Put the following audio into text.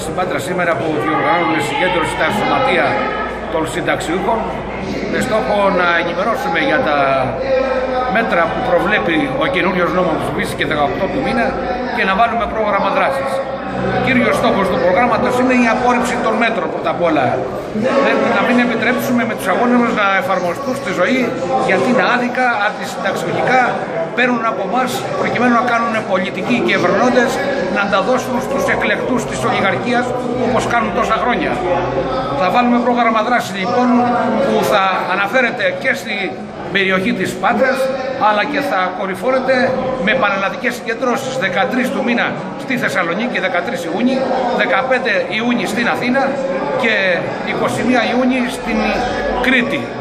στην Πάτρα σήμερα που διοργανώνουμε συγκέντρωση στα σωματεία των συνταξιούχων με στόχο να ενημερώσουμε για τα μέτρα που προβλέπει ο καινούριος νόμος που ψηφίστηκε 18 του μήνα και να βάλουμε πρόγραμμα δράσης. Κύριος στόχος του προγράμματος είναι η απόρριψη των μέτρων πρώτα απ' όλα. Να μην επιτρέψουμε με τους αγώνες μας να εφαρμοστούν στη ζωή, γιατί είναι άδικα, αντισυνταξιωτικά, παίρνουν από εμάς προκειμένου να κάνουν πολιτικοί και ευρωνώντες να τα δώσουν στους εκλεκτούς της ολιγαρχίας όπως κάνουν τόσα χρόνια. Θα βάλουμε πρόγραμμα δράσης λοιπόν που θα αναφέρεται και στη περιοχή της Πάτρας, αλλά και θα κορυφώνεται με πανελλαδικές συγκεντρώσεις 13 του μήνα στη Θεσσαλονίκη, 13 Ιούνιου, 15 Ιούνιου στην Αθήνα και 21 Ιούνιου στην Κρήτη.